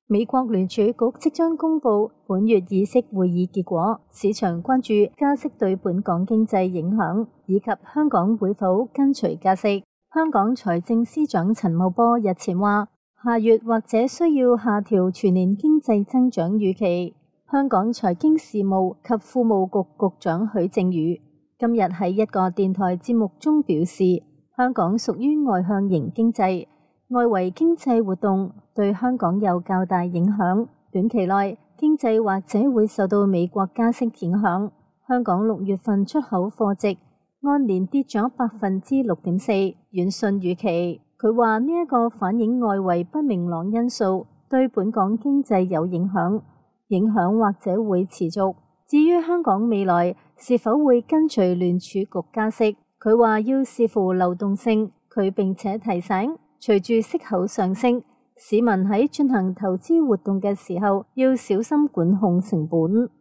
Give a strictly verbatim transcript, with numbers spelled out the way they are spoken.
美國聯儲局即將公布本月議息會議結果，市場關注加息對本港經濟影響，以及香港會否跟隨加息。香港財政司長陳茂波日前話，下月或者需要下調全年經濟增長預期。香港財經事務及庫務局局長許正宇今日喺一個電台節目中表示，香港屬於外向型經濟，外圍經濟活動對香港有較大影響，短期內經濟或者會受到美國加息影響。香港六月份出口貨值按年跌咗百分之六點四，遠遜預期。佢話呢一個反映外圍不明朗因素對本港經濟有影響，影響或者會持續。至於香港未來是否會跟隨聯儲局加息，佢話要視乎流動性。佢並且提醒，隨住息口上升，市民喺進行投資活動嘅時候要小心管控成本。